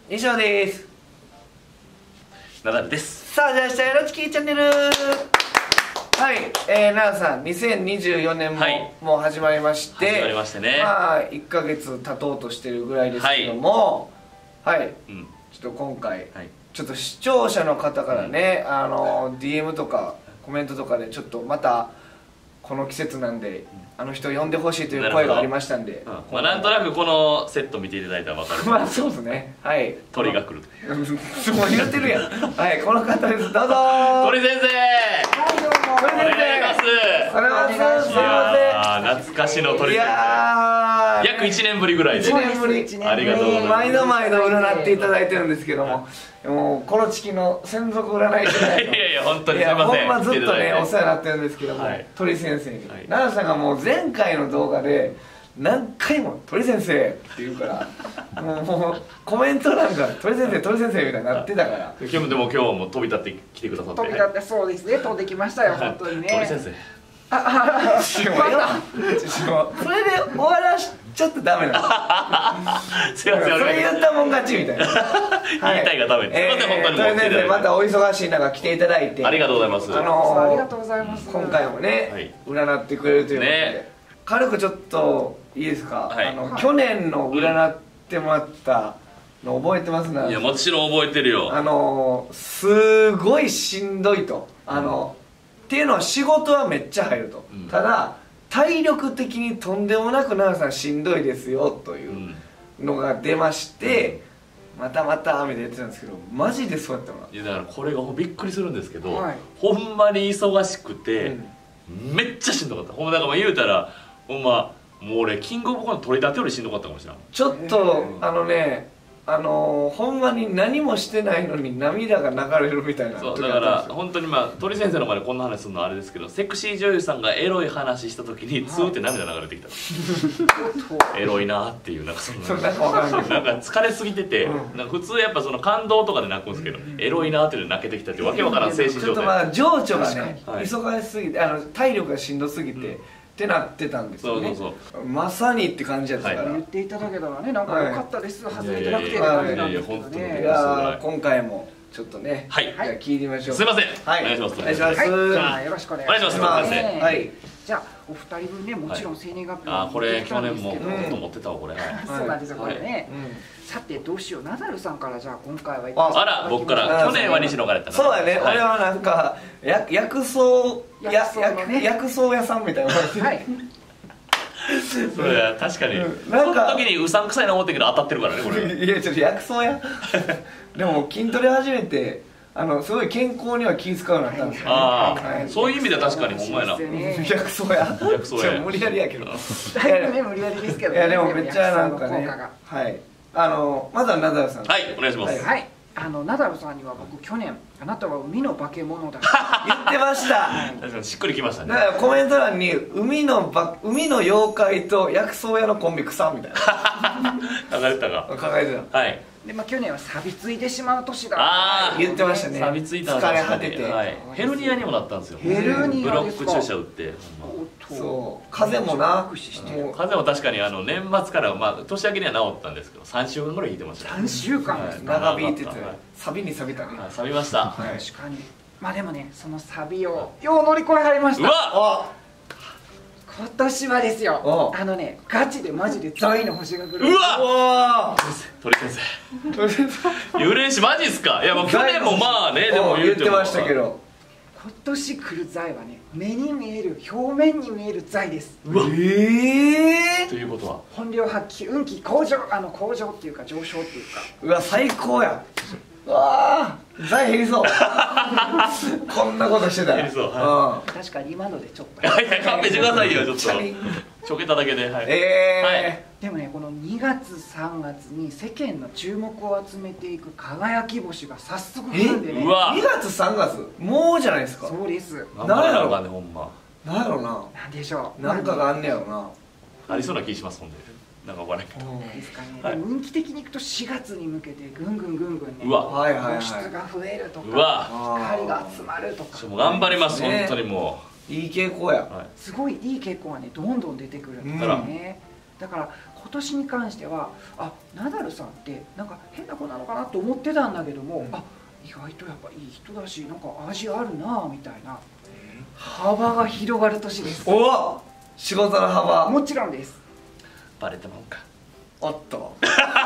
以上です。 ナダルです。 さあ、じゃあ明日よろちきチャンネル。はい、奈良さん、2024年も、はい、もう始まりまして、 始まりましてね。 まあ1ヶ月経とうとしてるぐらいですけども、はい、うん、ちょっと今回、はい、ちょっと視聴者の方からね、DM とかコメントとかでちょっとまたこの季節なんで、あの人呼んでほしいという声がありましたんで、 まあなんとなくこのセット見ていただいたら分かる。 まあそうですね。はい。 鳥が来るという。 もう言ってるやん。はい、この方です。どうぞ。 鳥先生。 はい、どうも。鳥先生。お願いします。お願いします。すいません。 懐かしの鳥先生。約1年ぶりぐらいで。 1年ぶり。 ありがとうございます。 毎度毎度占っていただいてるんですけども、もうこの地球の専属占い師で。 いやいや本当にすいません。 ほんまずっとねお世話になってるんですけども、鳥先生に。奈良さんがもう前回の動画で何回も「鳥先生」って言うからもうコメント欄が「鳥先生鳥先生」みたいになってたから。 今日も飛び立って来てくださって。 飛び立ってそうですね、飛んできましたよ本当にね。 鳥先生。 それで終わらしちゃってダメなの。 すいません。 それ言ったもん勝ちみたいな。 言いたいがダメ。すいません本当に。 鳥先生またお忙しい中来ていただいてありがとうございます。 ありがとうございます。 今回もね占ってくれるということで、軽くちょっといいですか。去年の占ってもらったの覚えてますね。 いやもちろん覚えてるよ。 すごいしんどいと。っていうのは仕事はめっちゃ入ると、ただ体力的にとんでもなく奈良さんしんどいですよというのが出まして、またまた雨でやってたんですけど、マジでそうやったの。 いやだからこれがびっくりするんですけど、ほんまに忙しくてめっちゃしんどかった。ほんまだから言うたらほんまもう俺キングオブコント取り立てよりしんどかったかもしれない。 ちょっとほんまに何もしてないのに涙が流れるみたいな。 そうだから本当に鳥先生の前でこんな話するのはあれですけど、セクシー女優さんがエロい話した時にツーって涙流れてきた。エロいなっていう、なんかそのなんか疲れすぎてて、なんか普通やっぱその感動とかで泣くんですけど、エロいなっていうの泣けてきたってわけわからん精神状態。 ちょっと情緒がね忙しすぎて、体力がしんどすぎてってなってたんですよね。まさにって感じやったから。 言っていただけたらね、なんか良かったです。外れてなくてって感じなんですけどね。 いや今回もちょっとね、じゃあ聞いてみましょう。 すいません。お願いします。 お願いします。 じゃあよろしくお願いします。 はい。 じゃあお二人分ね、もちろん生年月日はこれ去年も持ってたわこれ。 そうなんですよこれね。さてどうしよう、ナダルさんからじゃあ今回はあら僕から去年は西野からやったな。 そうやね。俺はなんか薬草屋さんみたいな。はい。 それ確かにその時にうさんくさいな思ってるけど当たってるからねこれ。 いやちょっと薬草屋でも筋トレ始めてすごい健康には気遣うようになったんですよ。 ああそういう意味では確かにほんまやな。 薬草屋無理やりやけど。 だいぶね無理やりですけど。 いやでもめっちゃなんかね。はい。まずはナダルさん。 はいお願いします。 はい。ナダルさんには僕去年「あなたは海の化け物だ」 言ってました。 確かにしっくりきましたね。 だからコメント欄に海の妖怪と薬草屋のコンビ草みたいな書かれてたか。 書かれてた。はい。 で去年は錆びついてしまう年だ。 ああ言ってましたね。 錆びついた。 疲れ果てて。 ヘルニアにもなったんですよ。 ヘルニアブロック注射打って。 そう風邪もな。 風邪も確かに年末から年明けには治ったんですけど3週間ぐらい引いてました。 3週間長引いてて錆に錆びたね。 錆びました。 確かに。でもねその錆びをよう乗り越えられました。 うわ今年はですよ、ガチでマジで財の星が来る。 うわ鳥先生幽霊師マジっすか。いやもう去年もでも言ってましたけど、 今年来る財はね目に見える表面に見える財です。 うわということは本領発揮運気向上向上っていうか上昇っていうか。 うわ最高や。うわ財減りそうこんなことしてたら。 減りそう。 確かに今のでちょっといや勘弁してくださいよちょっとちょけただけで。 でもねこの2月3月に世間の注目を集めていく輝き星が早速来るんでね。 2月3月もうじゃないですか。 そうです。 何やろねほんま。 何やろな。 何でしょう。 何かがあんねやろな。 ありそうな気しますほんで。なんか分からんけど。 ですかね。運気的にいくと4月に向けてぐんぐんね。 うわ露出が増えるとか光が集まるとか。 もう頑張ります本当にもう。いい傾向や。 すごいいい傾向がねどんどん出てくるんですよね。だから今年に関してはナダルさんってなんか変な子なのかなと思ってたんだけども、意外とやっぱいい人だしなんか味あるなみたいな幅が広がる年です。 お、仕事の幅もちろんです。 バレてまうか。 おっと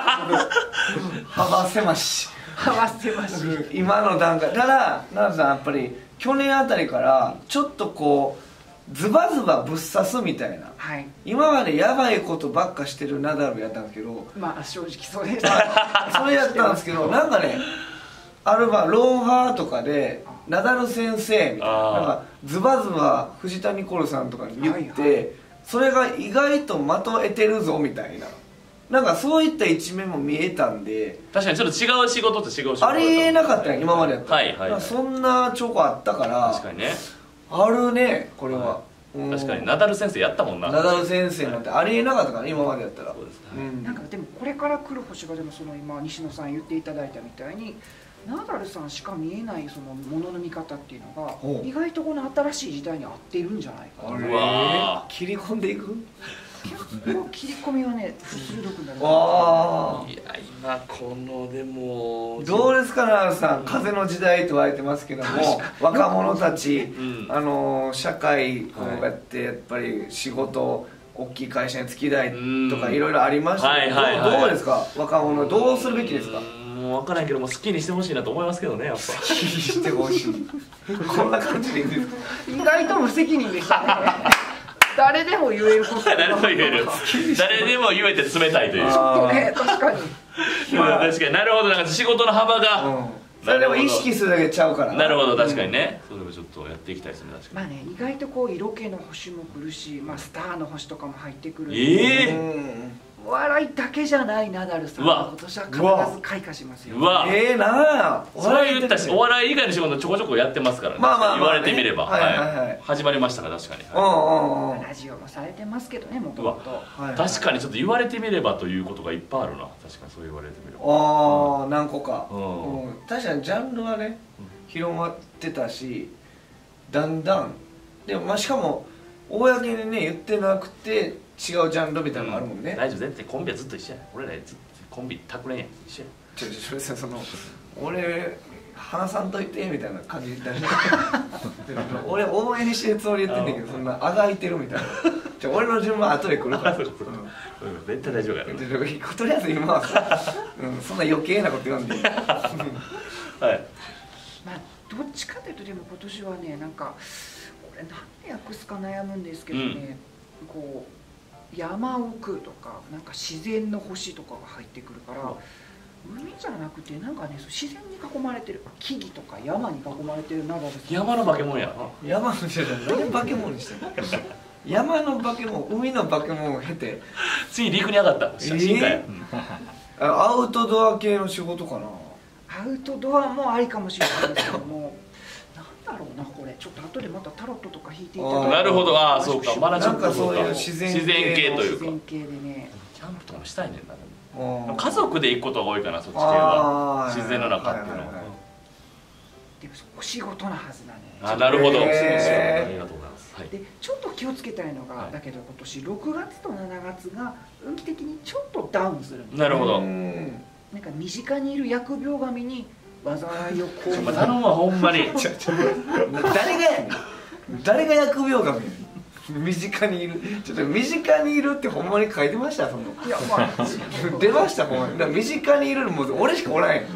幅狭し今の段階だから奈良さんやっぱり去年あたりからちょっとこうズバズバぶっ刺すみたいな、今までやばいことばっかしてるナダルやったんですけど、 まあ正直そうですそれやったんですけど、なんかねあるロンハーとかでナダル先生みたいな、なんかズバズバ藤田ニコルさんとかに言って、それが意外と的を得てるぞみたいな、なんかそういった一面も見えたんで、 確かにちょっと違う仕事って違う仕事ありえなかったよ今までやったら、 そんなチョコあったから、 確かにね、 あるねこれは、 確かにナダル先生やったもんな。 ナダル先生なんてありえなかったから今までやったら。 なんかでもこれから来る星がでもその今西野さん言っていただいたみたいにナダルさんしか見えないそのものの見方っていうのが意外とこの新しい時代に合っているんじゃないかな。切り込んでいく。 結構切り込みはね鋭くなる。 いや今このでもどうですか奈良さん、風の時代と言われてますけども、若者たち社会こうやってやっぱり仕事大きい会社に就きたいとかいろいろありましたけど、どうですか若者、どうするべきですか。 もう分からんけども好きにしてほしいなと思いますけどね、やっぱ好きにしてほしいこんな感じでいいんですか。 意外と無責任でしたね誰でも言えること誰でも言える誰でも言えて冷たいという、 ちょっとね確かに確かになるほど、なんか仕事の幅が、 それでも意識するだけちゃうから。 なるほど、確かにね、それをちょっとやっていきたいですね。確かにまあね、意外とこう色気の星も来るし、スターの星とかも入ってくる。お笑いだけじゃないナダルさんは今年は必ず開花しますよ。 うわ、 なんやそれ言ったし、お笑い以外の仕事ちょこちょこやってますからね、言われてみれば始まりましたから。確かにラジオもされてますけどね、もともと。 確かにちょっと言われてみればということがいっぱいあるな。確かにそう言われてみれば何個か。確かにジャンルはね広まってたし、だんだんでもしかも公にね言ってなくて違うジャンルみたいなのがあるもんね。 大丈夫、全然コンビはずっと一緒や。俺らずっとコンビタクレンや一緒や。 その俺話さんといてみたいな感じだし俺応援してるつもりで言ってんだけど、そんなあがいてるみたいな。俺の順番後で来るから絶対大丈夫やから。 とりあえず今はそんな余計なこと言わんでいい。はい、 どっちかというとでも今年はね、なんかこれ何で訳すか悩むんですけどね、こう山奥とかなんか自然の星とかが入ってくるから、海じゃなくてなんかね自然に囲まれてる木々とか山に囲まれてるナダルさん。 山の化け物や。 山のじゃない、化け物にしてる。山の化け物、海の化け物を経て次陸に上がった。深海。 アウトドア系の仕事かな。 アウトドアもありかもしれないですけども。だろうな、これちょっと後でまたタロットとか引いていただいて。 なるほど、そうか、まだちょっとなんかそういう自然系というか、 自然系でね、 キャンプとかもしたいねんな。家族で行くことが多いかな、そっち系は。自然の中っていうのは。 でもお仕事なはずだね。 なるほど。ありがとうございます。でちょっと気をつけたいのが、だけど今年6月と7月が運気的にちょっとダウンするんです。 なるほど。 なんか身近にいる疫病神に災いをこう頼むわ、ほんまに。 誰が疫病神。身近にいる、ちょっと身近にいるってほんまに書いてました。そのいや、出ましたほんまに。身近にいるのも俺しかおらんやん。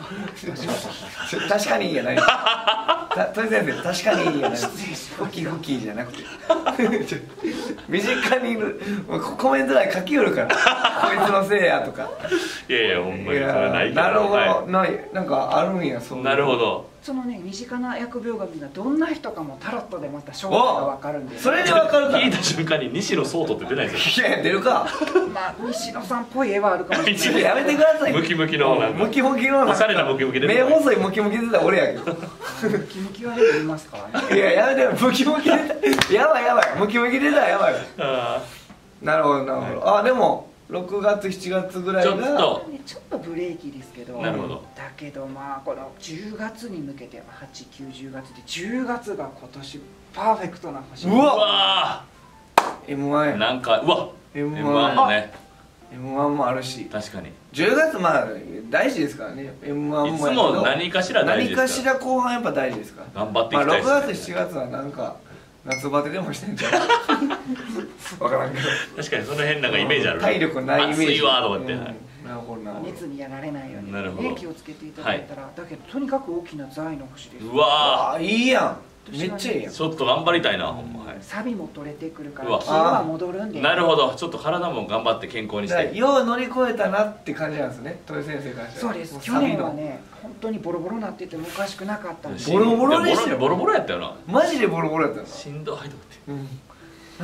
確かにいいやない。とりあえず確かにいいやない。フキフキじゃなくて身近にいるコメント欄書きよるからこいつのせいやとか。 いやいやほんまにそれないけど。 なるほど、なんかあるんや。そう。 なるほど。 そのね、身近な疫病神がどんな人かもタロットでまた正体が分かるんで、 それで分かるから。 聞いた瞬間に西野颯人って出ないですよ。 いや出るか。 西野さんっぽい絵はあるかもしれない。 やめてください。 ムキムキのムキムキのおしゃれなムキムキで目細いムキムキ出たら俺やけど。 ムキムキは出ていますからね。 いややめてよ、ムキムキ出た。やばいやばい、ムキムキ出たらやばい。なるほどなるほど。でも6月7月ぐらいがちょっとブレーキですけど、 なるほど。 だけどこの10月に向けて8、9、10月で10月が今年パーフェクトな星。 うわ M1 や。 なんかうわ M1 もね。 M1 もあるし、 確かに 10月まあ大事ですからね。 M1 もいつも何かしら大事ですから、 何かしら後半やっぱ大事ですから。 頑張っていきたいですね。 まあ6月7月はなんか夏バテでもしてんじゃない分からんけど、 確かにその辺なんかイメージある、 体力ないイメージ。 暑いわとかって、 なるほどなるほど。 熱にやられないようにね気をつけていただいたら、だけどとにかく大きな財の星です。 うわいいやん、めっちゃいいやん。 ちょっと頑張りたいな、ほんま。 サビも取れてくるから気は戻るんで。 なるほど、ちょっと体も頑張って健康にして、 よう乗り越えたなって感じなんですね、鳥先生からして。 そうです。去年はね本当にボロボロなっててもおかしくなかったんです。 ボロボロでしたよ。 ボロボロやったよな、 マジでボロボロやったよ。 しんどいと思って、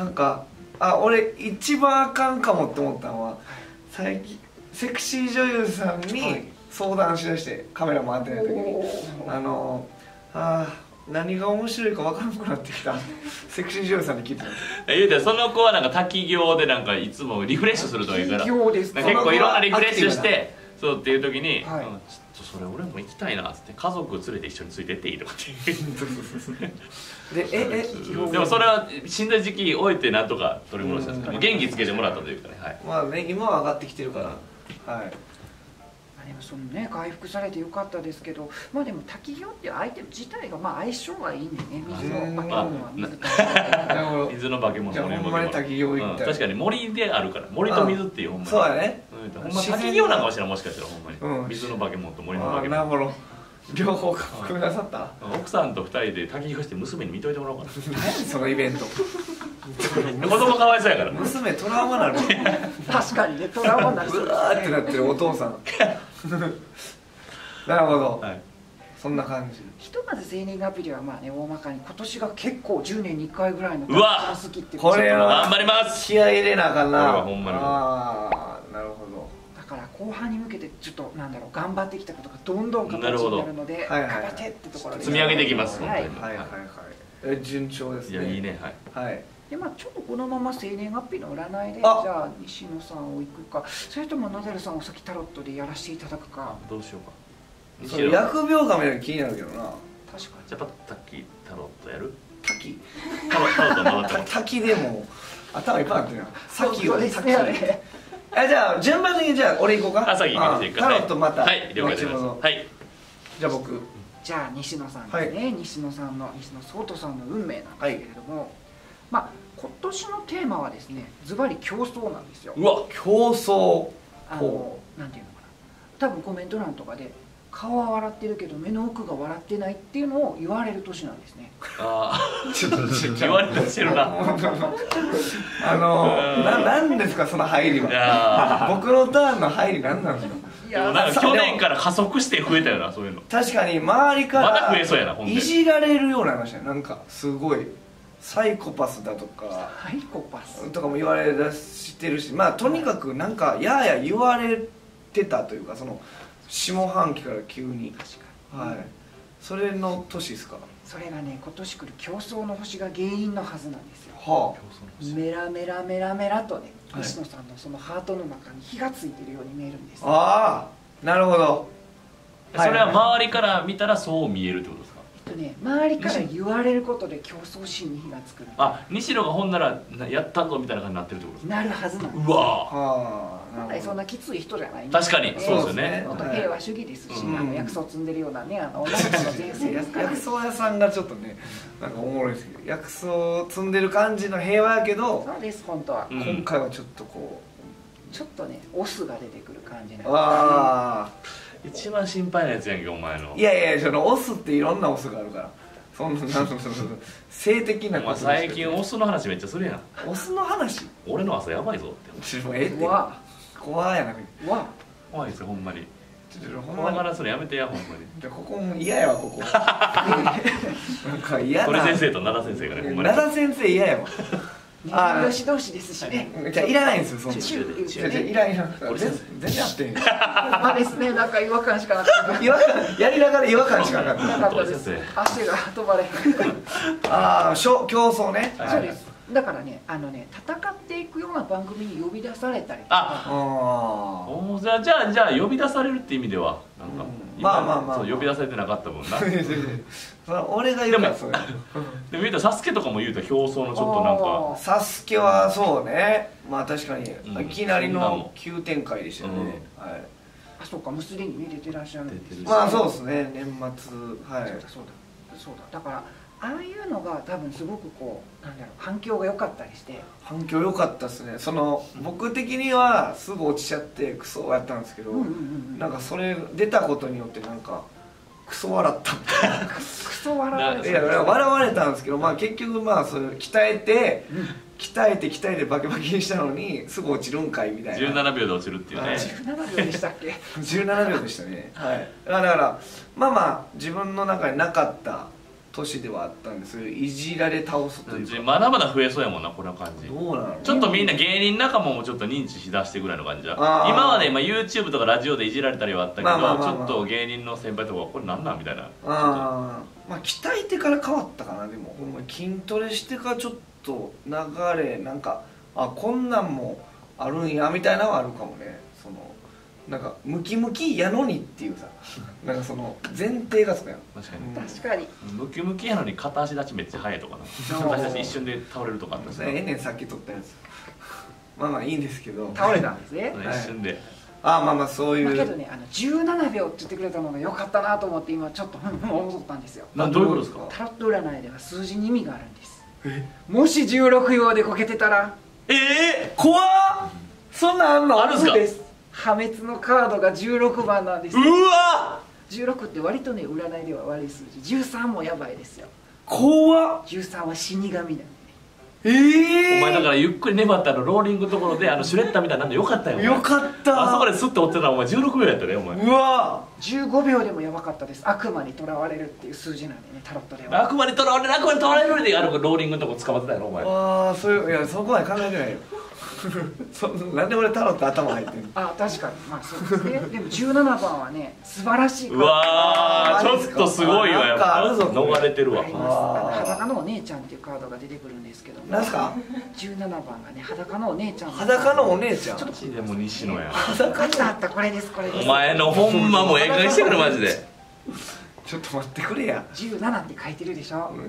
なんか俺一番あかんかもって思ったのは、最近セクシー女優さんに相談しだして、カメラ回ってない時に何が面白いか分からなくなってきたセクシー女優さんに聞いてた。 言うてその子はなんか滝行でなんかいつもリフレッシュするというから結構いろんなリフレッシュしてそうっていう時に、ちょっとそれ俺も行きたいなっつって家族連れて一緒についてっていいとかってでもそれはしんどい時期終えてなんとか取り戻したんですけど、元気つけてもらったというかね、はい、 まあね今は上がってきてるから、はい。 そのね回復されてよかったですけど、まあでも滝行っていうアイテム自体がまあ相性がいいんでね、水の化け物は水の化け物。 じゃあほんまに滝行行った。 確かに森であるから、森と水っていうほんまに。 そうだね。 ほんま滝行なんかもしれない、もしかしたらほんまに水の化け物と森の化け物。 なるほど。両方組みなさった。 奥さんと2人で滝行して娘に見といてもらおうかな。 何そのイベント。 子供かわいそうやから。 娘トラウマなる。 確かにね、トラウマになる。 うわーってなってるお父さん。なるほど、はい、そんな感じ。 ひとまず生年月日ではまあね大まかに今年が結構10年に1回ぐらいのうわ好きってこれは頑張ります。 気合い入れなあかんな。 これはほんまに。 なるほど。 だから後半に向けてちょっとなんだろう頑張ってきたことがどんどん形になるので頑張ってってところで積み上げていきます。 はいはいはい。順調ですね。 いやいいね。はい。 でまあ、ちょっとこのまま生年月日の占いでじゃあ西野さんをいくか、それともナダルさんを先タロットでやらせていただくか。 どうしようか。 それ疫病神より気になるけどな。確かに。 じゃあ滝タロットやる？ 滝タロット滝でも頭いっぱいあってるな。 滝をですね。 じゃあ順番的にじゃあ俺行こうか。 先行っていいか。 タロットまた。 はい了解です。はい。 じゃあ僕。じゃあ西野さんですね。西野さんの西野聡人さんの運命なんですけれども。まあ今年のテーマはですね、ズバリ競争なんですよ。 うわ、競争。 なんていうのかな。多分コメント欄とかで顔は笑ってるけど目の奥が笑ってないっていうのを言われる年なんですね。 ああ、ちょっと言われてしてるな。 なんですかその入りは。僕のターンの入りなんなんですか。 でもなんか去年から加速して増えたよな、そういうの。 確かに周りかまだ増えそうやな。 らいじられるようになりましたね。なんかすごいサイコパスだとかサイコパスとかも言われだしてるし、まあとにかくなんかやや言われてたというか、その下半期から急に。 確かに。 はい。それの年ですか。 それがね今年来る競争の星が原因のはずなんですよ。 はあ。メラメラメラメラとね西野さんのそのハートの中に火がついてるように見えるんです。 ああ、なるほど。 それは周りから見たらそう見えるってことですか。 周りから言われることで競争心に火がつくる。 あ、西野がほんならやったぞみたいな感じになってるってことですか。 なるはずなんです。 うわ本来そんなきつい人じゃない。 確かにそうですよね。 平和主義ですし、薬草を積んでるようなね女の子の前世ですから。 薬草屋さんがちょっとねなんかおもろいですけど、薬草を積んでる感じの平和やけど、 そうです本当は。 今回はちょっとこうちょっとねオスが出てくる感じなんです。 ああ。 一番心配なやつやんけお前の。 いやいや、そのオスっていろんなオスがあるから。そんな性的なこと。 最近オスの話めっちゃするやん。 オスの話。 俺の朝やばいぞって。 うわ怖いやな。 うわ怖いですよほんまに。怖がらすのやめてやほんまに。 じゃここも嫌やわここ。なんか嫌な。 鳥先生と灘先生がね。 灘先生嫌やわ。 同士同士ですしね。 じゃいらないんですよそんな。いらん。全然あってん。 まあですね、なんか違和感しかなかった。 違和感やりながら違和感しかなかったです。足が飛ばれへん。 ああ、競争ね。 そうです。だからね、戦っていくような番組に呼び出されたりとか。 ああ。じゃあ呼び出されるって意味ではなんかまあまあまあ呼び出されてなかったもんな。 俺が言うからそれ。 でも言うたらサスケとかも言うたら表層のちょっとなんか。 サスケはそうね、まあ確かにいきなりの急展開でしたよね。はい。 あ、そうか、もうすでに出てらっしゃるんです。 まあそうですね、年末。はい。 そうだ。だからああいうのが多分すごくこうなんだろう、反響が良かったりして。 反響良かったですね。僕的にはすぐ落ちちゃってクソやったんですけど、なんかそれ出たことによってなんかクソ笑ったみたいな。 クソ笑われた。 いや笑われたんですけど、まあ結局まあそれ鍛えてバキバキにしたのにすぐ落ちるんかいみたいな。 17秒で落ちるっていうね。 17秒でしたっけ ？17秒でしたね。はい。だからまあ自分の中になかった年ではあったんです。いじられ倒すというか。 まだまだ増えそうやもんな、この感じ。 どうなの？ ちょっとみんな芸人仲間もちょっと認知しだしてぐらいの感じじゃん。今はね、YouTube とかラジオでいじられたりはあったけど、ちょっと芸人の先輩とかこれなんなんみたいな。 まあ鍛えてから変わったかな。でもほんま筋トレしてからちょっと流れなんかこんなんもあるんやみたいなのはあるかもね。なんかムキムキやのにっていうさ、なんか前提がつくやん。 確かにムキムキやのに片足立ちめっちゃ速いとかな。片足立ち一瞬で倒れるとかあったし。 さっき撮ったやつ。まあいいんですけど。 倒れたんですね。 一瞬で。 まあそういう。 けどね、17秒って言ってくれたのが良かったなと思って今ちょっと思ったんですよ。 どういうことですか？ タロット占いでは数字に意味があるんです。もし16秒でこけてたら。 怖っ。そんなんあんの？ あるんですか？ 破滅のカードが16番なんですよ。 うわ 16って割とね占いでは悪い数字。13もやばいですよ。 怖っ。 13は死神なんで。 お前だからゆっくり粘ったローリングのところでシュレッダーみたいなのよかったよ。 よかった。 あそこでスッと折ってたらお前16秒やったねお前。 うわ 15秒でもやばかったです。悪魔にとらわれるっていう数字なんでね、タロットでは。 悪魔にとらわれるでローリングのとこ捕まってたよお前。 いやそこまで考えてないよ。なんで俺タロット頭入ってんの？ 確かにまあそうですね。でも17番はね素晴らしい。 うわちょっとすごいわやっぱ。逃れてるわ。 裸のお姉ちゃんっていうカードが出てくるんですけども。 なんすか ？17番がね裸のお姉ちゃん。 裸のお姉ちゃん。 ちょっとでも西野や。 あったこれです。 お前のほんまもうええ加減してくれマジで。 ちょっと待ってくれや。 17って書いてるでしょ。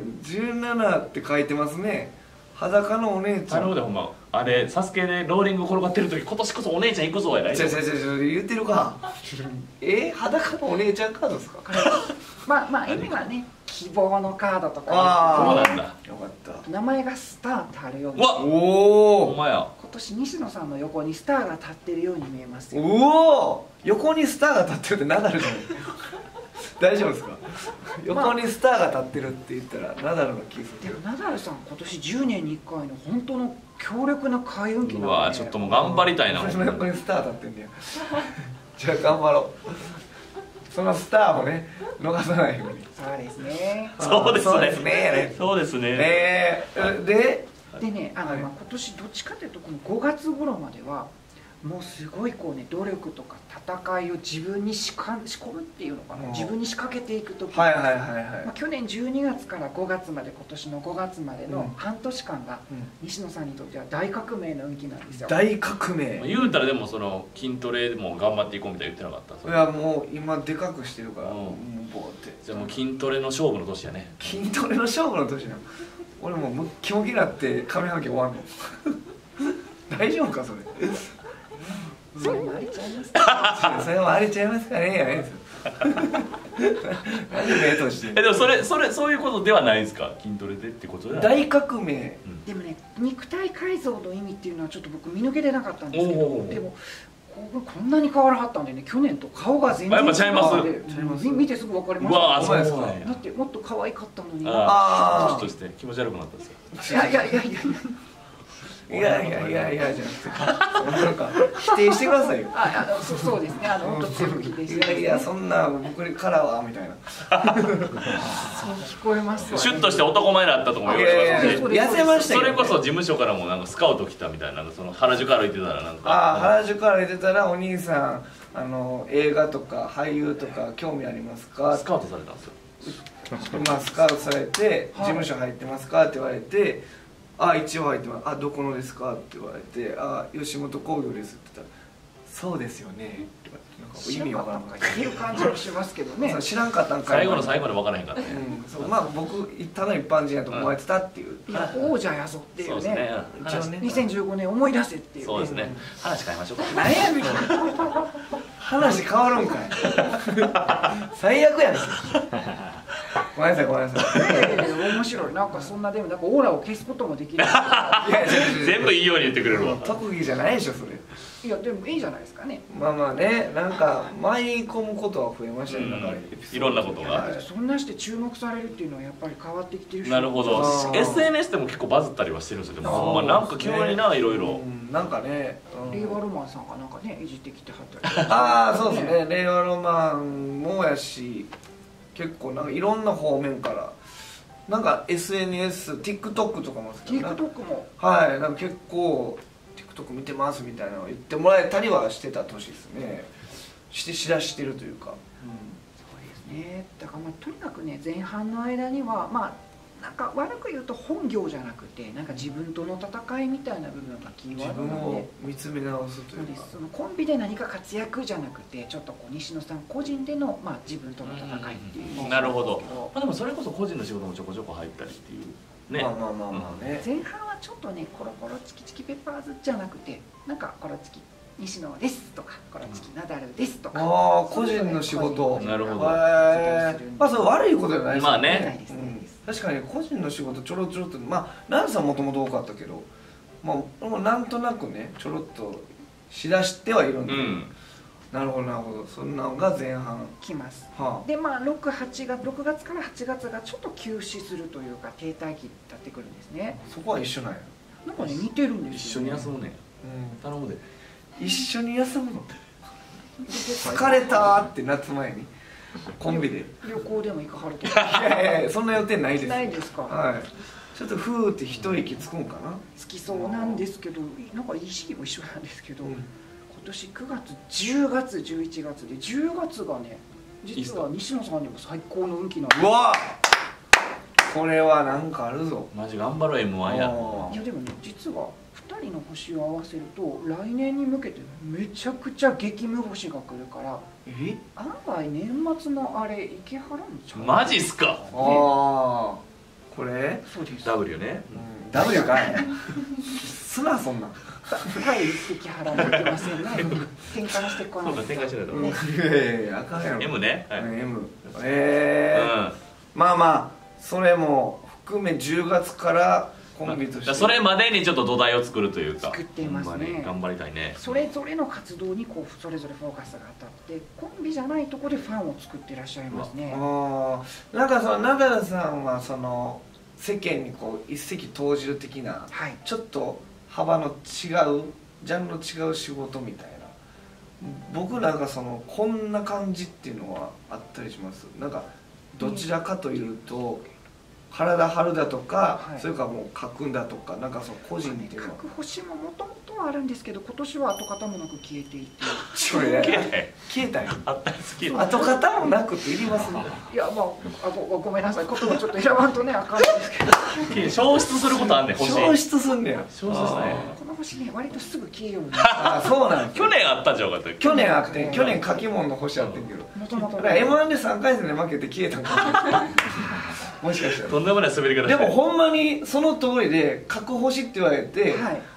17って書いてますね。裸のお姉ちゃん。 ほんまあれサスケでローリング転がってる時今年こそお姉ちゃん行くぞやない。 言ってるか。裸のお姉ちゃんカードですか？ まあ意味はね希望のカードとか。 そうなんだ。 よかった。 名前がスターってあるように。 お前や。 今年西野さんの横にスターが立ってるように見えますよ。 横にスターが立ってるってナダルじゃない？大丈夫ですか？横にスターが立ってるって言ったらナダルの気がする。 でもナダルさん今年10年に1回の本当の強力な開運期なんで。 うわちょっともう頑張りたいな。 私の横にスター立ってんだよ。じゃあ頑張ろう。そのスターをね逃さないように。 そうですね。 そうですね。 そうですね。でね今年どっちかというとこの5月頃まではもうすごいこうね努力とか戦いを自分に仕込むっていうのかな、自分に仕掛けていく時、去年12月から5月まで今年の5月までの半年間が西野さんにとっては大革命の運気なんですよ。 大革命。 言うたらでも筋トレでも頑張っていこうみたいな言ってなかった？ いやもう今でかくしてるからもうボーって。 じゃあもう筋トレの勝負の年やね。 筋トレの勝負の年なの。俺もうムッキムキになって髪の毛終わんの。大丈夫かそれ？ それも荒れちゃいますか？ それも荒れちゃいますかね？やないですよ。何目として。 でもそういうことではないですか？筋トレでってことでは。 大革命。 でもね肉体改造の意味っていうのはちょっと僕見抜けてなかったんですけど、でもこんななに変わらはったんでね、去年と顔が全然違うので見てすぐ分かりました。 うわそうですか。 だってもっと可愛かったのに。 ああとして気持ち悪くなったんですよ。 いやじゃなくてなんか否定してくださいよ。 そうですね、本当強く否定してください。 いやそんな僕からはみたいな。 そう聞こえます。 シュッとして男前だったと思うよ。 痩せましたよ。 それこそ事務所からもなんかスカウト来たみたいな、原宿歩いてたらなんか。 原宿歩いてたらお兄さん映画とか俳優とか興味ありますか？ スカウトされたんですよ。 スカウトされて事務所入ってますかって言われて。一応入ってます。どこのですかって言われて、吉本興業ですって言ったら、 そうですよね。意味わからんかっていう感じもしますけどね。 知らんかったんか最後の最後までわからへんからね。 まあ僕ただ一般人やと思われてたっていう。 王者やぞっていうね。 一応ね。 2015年思い出せっていう。 そうですね。話変えましょうか。 何やねん。話変わるんかい。最悪やねん。ごめんなさいごめんなさい。 面白い。なんかそんなでもなんかオーラを消すこともできる。 全部いいように言ってくれるわ。 特技じゃないでしょそれ。 いやでもいいじゃないですかね。 まあまあね、なんか舞い込むことは増えましたね。なんかいろんなことが。 そんなして注目されるっていうのはやっぱり変わってきてるし。 なるほど。SNS でも結構バズったりはしてるんですよ。でもなんか急にないろいろ。 なんかね。 令和ロマンさんがなんかねいじってきてはったり。 ああそうですね。令和ロマンもやし、結構なんかいろんな方面からなんか SNS、TikTok とかもですけど。 TikTok も。 はい、なんか結構。TikTok 見てますみたいなのを言ってもらえたりはしてた年ですね。しだしてるというか、 そうですね。だからまあとにかくね前半の間にはまあなんか悪く言うと本業じゃなくてなんか自分との戦いみたいな部分がキーワードなので、自分を見つめ直すというか、 そのコンビで何か活躍じゃなくてちょっとこう西野さん個人でのまあ自分との戦いっていう。 なるほど。まあでもそれこそ個人の仕事もちょこちょこ入ったりっていう。ね、 まあまあまあまあね。 前半はちょっとねコロコロチキチキペッパーズじゃなくてなんかコロチキ西野ですとかコロチキナダルですとか。 ああ個人の仕事。 なるほど。 まあそれ悪いことじゃないですまあね。 確かに個人の仕事ちょろちょろっとまあナンさんもともと多かったけど、まあなんとなくねちょろっとしだしてはいるんで。なるほどなるほど。そんなのが前半きます、でまあ6月から8月がちょっと休止するというか停滞期になってくるんですね。 そこは一緒なんや。 なんかね似てるんですよ、一緒に休むね。頼むで。 一緒に休むの疲れたーって夏前にコンビで旅行でも行かはるとか。いやいやそんな予定ないです。 ないですか。 はい。ちょっとふーって一息つくんかな。 つきそうなんですけど、なんかいい時期も一緒なんですけど、今年9月10月11月で10月がね実は西野さんにも最高の運気なんです。 うわこれはなんかあるぞ。 マジ頑張ろう M1 や。 いやでもね実は2人の星を合わせると来年に向けてめちゃくちゃ激務星が来るから案外年末のあれいけはらんちゃう。 マジっすか。 ああこれそうです。 W ね。 W かいすなそんなはい一滴払われてませんね。転換してこないと。 転換してないと。 いやあかんやろ。 M ね。 M。まあまあそれも含め10月からコンビとしてそれまでにちょっと土台を作るというか作っていますね。 頑張りたいね。 それぞれの活動にこうそれぞれフォーカスが当たってコンビじゃないところでファンを作っていらっしゃいますね。 なんかそのナダルさんはその世間にこう一石投じる的な、ちょっと幅の違うジャンルの違う仕事みたいな。僕なんかそのこんな感じっていうのはあったりします。なんかどちらかというと体張るだとか、それからもう書くんだとか、なんかその個人っていうのは書く星ももともとはあるんですけど今年は跡形もなく消えていて。 消えたよ。 あったり好き。 跡形もなくっていりますね。 いやまあごめんなさい言葉ちょっと選ばんとねあかんですけど。 消失することあんねん。 消失すんねや。 消失すね。 この星ね割とすぐ消えように。 あそうなん。 去年あったんじゃなかった。 去年あって去年書き物の星あってんけど。 もともと。 M1 で3回戦で負けて消えたんかも。もしかしたら。 とんでもない滑り方。 でもほんまにその通りで書く星って言われて、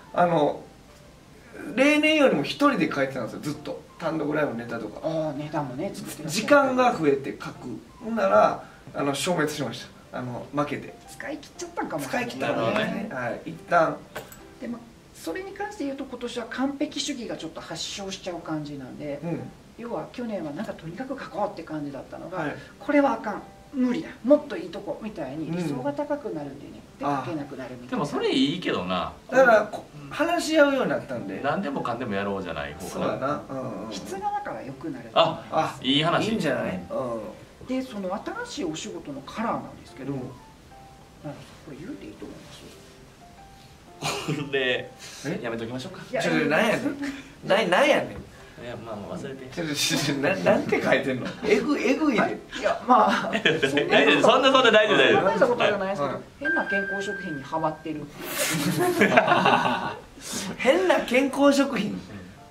例年よりも一人で書いてたんですよずっと単独ライブのネタとか。 ネタもね作って時間が増えて書く。ほんなら消滅しました。負けて使い切っちゃったんかも。 使い切ったのね。はい一旦。 でもそれに関して言うと今年は完璧主義がちょっと発症しちゃう感じなんで、要は去年はなんかとにかく書こうって感じだったのが、これはあかん無理だもっといいとこみたいに理想が高くなるんでね、で書けなくなるみたいな。 でもそれいいけどな。 だから話し合うようになったんで何でもかんでもやろうじゃない方そうだな。 質がだから良くなる。 いい話。 いいんじゃない。 でその新しいお仕事のカラーなんですけど、これ言うていいと思います。 これやめときましょうか。 何やねん何やねん。 いやまあ忘れて。なんて書いてんの。えぐいで。 いやまあそんな大丈夫大丈夫。 大したことじゃないですけど、変な健康食品にハマってる。 変な健康食品。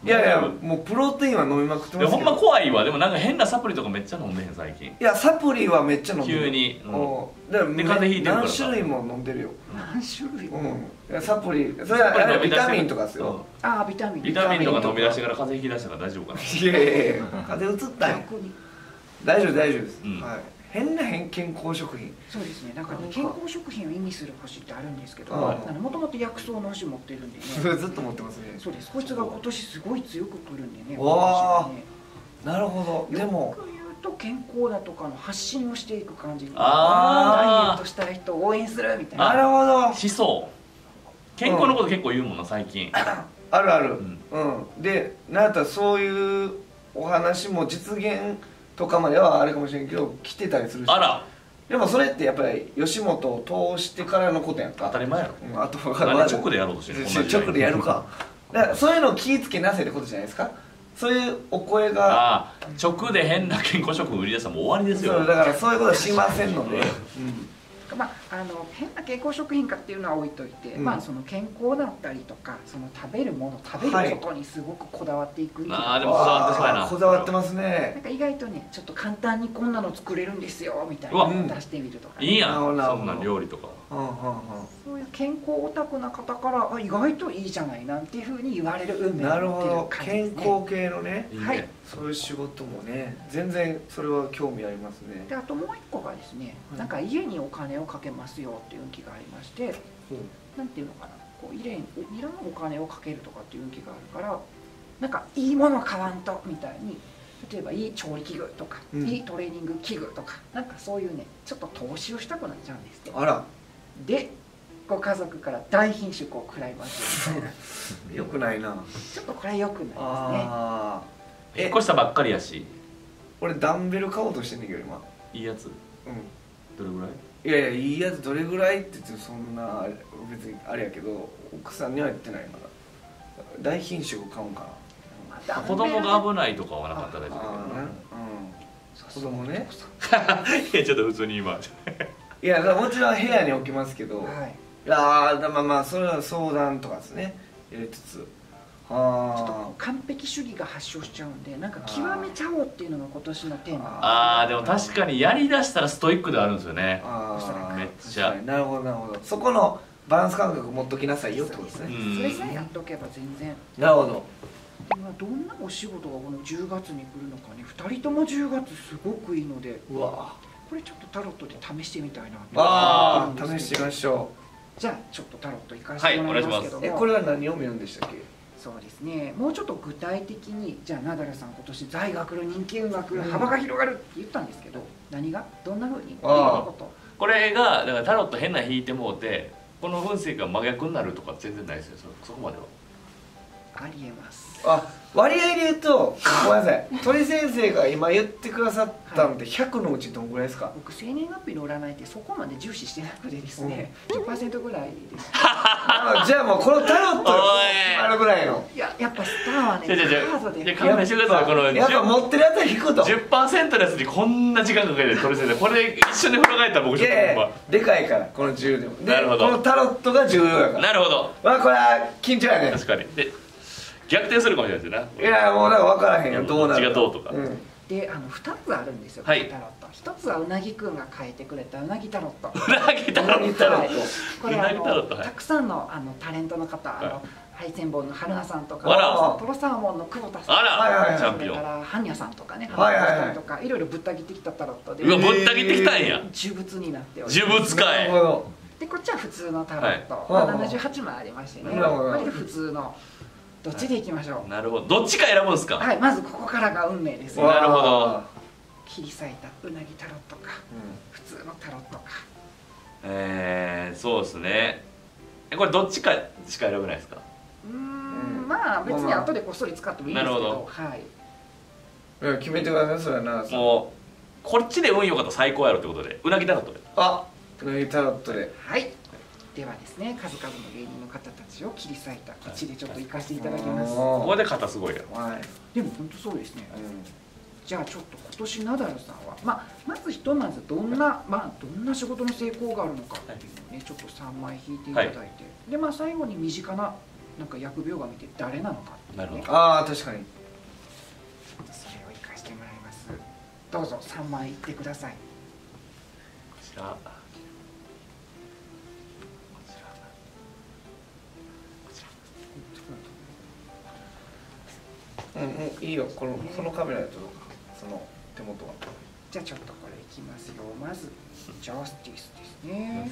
いやいや、もうプロテインは飲みまくってますけど。 ほんま怖いわ。でもなんか変なサプリとかめっちゃ飲んでへん最近。 いや、サプリはめっちゃ飲んでる。 急に。 だから風邪ひいてるから何種類も飲んでるよ。 何種類？ うん。サプリ、それはビタミンとかですよ。 ああ、ビタミン。 ビタミンとか飲み出してから風邪ひき出したから大丈夫かな。 いやいやいや、風邪うつったんや。大丈夫大丈夫です。はい。変な健康食品。 そうですね。なんか健康食品を意味する星ってあるんですけど、もともと薬草の星持ってるんでね。 それずっと持ってますね。 そうです。こいつが今年すごい強くくるんでね。 わあ。なるほど。でも。 よく言うと健康だとかの発信をしていく感じ。ダイエあットしたい人を応援するみたいな。 なるほど。 思想。健康のこと結構言うもんな最近。 あるある。で、なんやったらそういうお話も実現とかまではあれかもしれんけど来てたりするし。 あら。 でもそれってやっぱり吉本を通してからのことやんか。 当たり前やろ。 あとなんで直でやろうとしてるの？ 直でやるか。だからそういうのを気ぃつけなせってことじゃないですか。そういうお声が。 ああ、直で変な健康食品売り出したらもう終わりですよ。 そうだからそういうことはしませんので。 まあ、変な健康食品かっていうのは置いといて、まあその健康だったりとかその食べるもの食べることにすごくこだわっていくっていうのは、 でもこだわってそうやな。 こだわってますね。 なんか意外とねちょっと簡単にこんなの作れるんですよみたいなのを出してみるとか、 いいやんそんな料理とか。 そういう健康オタクな方から意外といいじゃないなんていうふうに言われる運命なるほど。健健康系のね。 はい。 そういう仕事もね全然それは興味ありますね。 であともう一個がですね、なんか家にお金をかけますよっていう運気がありまして、なんていうのかな、こういらんお金をかけるとかっていう運気があるから、なんかいいもの買わんとみたいに、例えばいい調理器具とか、いいトレーニング器具とか、なんかそういうねちょっと投資をしたくなっちゃうんですって。 あら。 でご家族から大品種を食らいますよみたいな。 よくないな。 ちょっとこれよくないですね。 引っ越したばっかりやし。 俺ダンベル買おうとしてんねんけど今。 いいやつ。どれぐらい？ いやいや、いいやつどれぐらいって言ってそんな別にあれやけど、奥さんには言ってないから大品種を買うんかな。子供が危ないとかはなかったら大丈夫。子供ね。 いやちょっと普通に今。 いやもちろん部屋に置きますけど、いやまあまあそれは相談とかですね入れつつ。 ちょっと完璧主義が発症しちゃうんで、なんか極めちゃおうっていうのが今年のテーマ。 でも確かにやりだしたらストイックであるんですよね。めっちゃ。 なるほどなるほど。そこのバランス感覚持っときなさいよってことですね。 それさえやっとけば全然。 なるほど。 どんなお仕事がこの10月に来るのかね。2人とも10月すごくいいので、これちょっとタロットで試してみたいなと。 試してみましょう。じゃあちょっとタロット行かせてもらいますけども、 これは何を見るんでしたっけ？ そうですね、もうちょっと具体的に、じゃあナダルさん今年財が来る、人気運が来る、幅が広がるって言ったんですけど、何がどんなふうにこれがだからタロット変な引いてもうて、この運勢が真逆になるとか全然ないですよ。そこまではありえます。 割合で言うとごめんなさい、鳥先生が今言ってくださったのって100のうちどんぐらいですか？ 僕生年月日の占いってそこまで重視してなくてですね、10% ぐらいです。 じゃあもうこのタロットが決まるぐらいの。 いや、やっぱスターはね、カードで勘弁してください。このやっぱ持ってるやつは引くと 10% のやつにこんな時間かけて鳥先生、これ一緒に風呂帰ったら僕ちょっとでかいからこの10でも。 なるほど。 このタロットが重要やから。 なるほど。 これは緊張やね。 確かに。で逆転するかもしれないですよね。 いやもうなんか分からへんよ、どうなるか。 違うどうとか。 で2つあるんですよ、タロット。1つはうなぎくんが書いてくれたうなぎタロット。 うなぎタロット。 これたくさんのタレントの方、ハイセンボンの春菜さんとか、トロサーモンの久保田さん、 チャンピオン、 それからハンニャさんとかね、とかいろいろぶった切ってきたタロットで。 うわ、ぶった切ってきたんや。 呪物になっております。 呪物かい。 でこっちは普通のタロット、78枚ありましてね、これで普通の。どっちでいきましょう。 なるほど。どっちか選ぶんですか。 はい、まずここからが運命です。 なるほど。 切り裂いたうなぎタロットか、普通のタロットか。 そうですね。これどっちかしか選べないですか。 まあ別に後でこっそり使ってもいいんですけど、 はい。決めてください。それはな。 もうこっちで運良かったら最高やろってことで、うなぎタロットで。 うなぎタロットで。 はい。ではですね、数々の芸人の方たちを切り裂いた口でちょっと行かせていただきます。 ここで肩すごいよ。 でも本当そうですね。じゃあちょっと今年ナダルさんは、まずひとまずどんな仕事の成功があるのかっていうのをね、ちょっと3枚引いていただいて、で最後に身近ななんか疫病神って誰なのかっていうね。 ああ確かに。 それを生かしてもらいます。どうぞ3枚いってください。 こちら。 いいよ、このカメラだとその手元は。 じゃあちょっとこれいきますよ。まずジャスティスですね。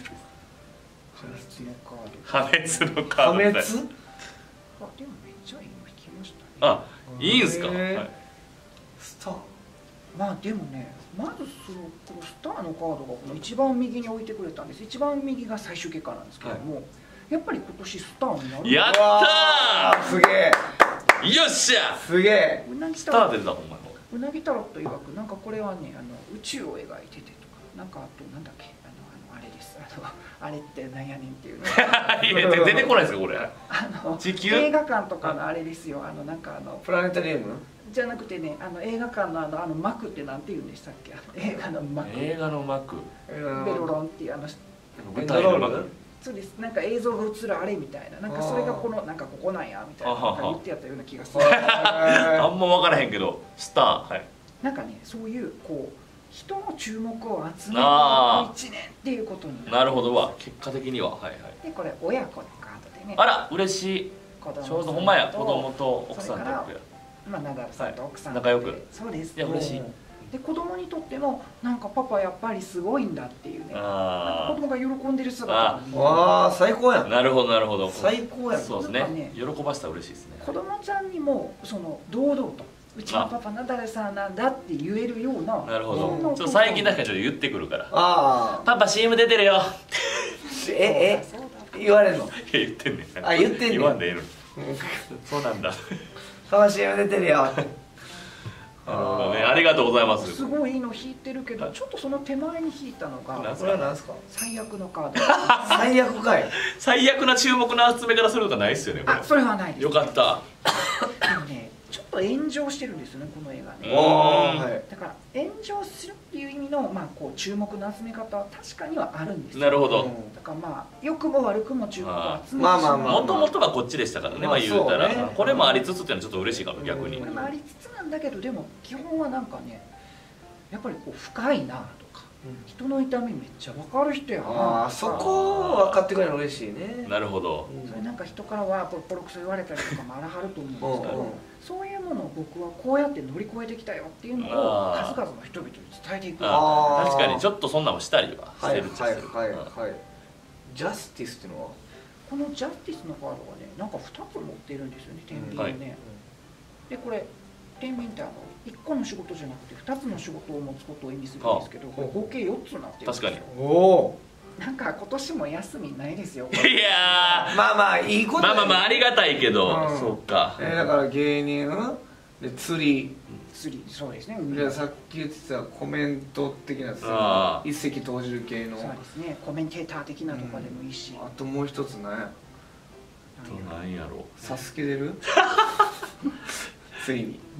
破滅のカード。 破滅？あ、でもめっちゃいいの引きましたね。 あ、いいんすか。 スター。 まあでもね、まずこのスターのカードがこの一番右に置いてくれたんです。一番右が最終結果なんですけども、やっぱり今年スターになる。 やったー。 すげえ。 よっしゃ。 すげえ。 スター出たほんまに。 うなぎタロット曰くなんかこれはね宇宙を描いててとかなんかあとなんだっけあれですあれってなんやねんっていうの出てこないですかこれ。 地球映画館とかのあれですよなんかプラネタリウムじゃなくてね映画館の幕ってなんて言うんでしたっけ映画の幕。 映画の幕。 ベロロンっていう舞台の幕。 そうです。なんか映像が映るあれみたいな、なんかそれがなんかここなんやみたいな、なんか言ってやったような気がする。 あんま分からへんけど、スター、はい。 なんかね、そういう人の注目を集める1年っていうことになるほどわ、結果的には、はいはい。 でこれ親子のカードでね。 あら、嬉しい。ちょうどほんまや、子供と奥さんと。 まあナダルさんと奥さん仲良く。 そうです。 いや嬉しい。 で子供にとってもなんかパパやっぱりすごいんだっていうね、なんか子供が喜んでる姿がわあ最高やん。 なるほどなるほど。 最高やん。 そうですね。喜ばせたら嬉しいですね。 子供ちゃんにも堂々とうちのパパナダルさんなんだって言えるような。 なるほど。ちょっと最近だからちょっと言ってくるから。 ああ。 パパ CM 出てるよ。 言われるの？ 言ってんねん。 あ言ってんねん。 言わんでええのに。そうなんだ。 パパ CM 出てるよ。 なるほどね、ありがとうございます。 すごいいいの引いてるけど、ちょっとその手前に引いたのが、 これは何ですか？ 最悪のカード。 最悪かい。 最悪な注目の集め方することはないですよね。 あ、それはないです。 よかった。 でもね、ちょっと炎上してるんですよね、この映画ね。だから炎上するっていう意味の注目の集め方は確かにはあるんですよ。 なるほど。 だから良くも悪くも注目を集めてしまう。 もともとはこっちでしたからね。まあ言うたらこれもありつつっていうのはちょっと嬉しいかも逆に。 これもありつつなんだけど、でも基本はなんかね、やっぱり深いなとか、人の痛みめっちゃ分かる人やな。 そこ分かってくれるの嬉しいね。 なるほど。 それなんか人からはボロクソ言われたりとかもあらはると思うんですけど、そういうものを僕はこうやって乗り越えてきたよっていうのを数々の人々に伝えていく。 確かにちょっとそんなのしたりはしてるっちゃしてる。 ジャスティスっていうのはこのジャスティスのカードがね、なんか2つ持ってるんですよね、天秤をね。でこれ天秤って1個の仕事じゃなくて2つの仕事を持つことを意味するんですけど、これ合計4つになってるんですよ。 確かに。 おお。 なんか今年も休みないですよ。 いやまあまあいいこと。 まあありがたいけど、そうか。 だから芸人で釣り、 そうですね。 さっき言ってたコメント的な一石投じる系の。 そうですね。コメンテーター的なとかでもいいし。 あともう一つ何や。 何やろ。 サスケ出る？ついに。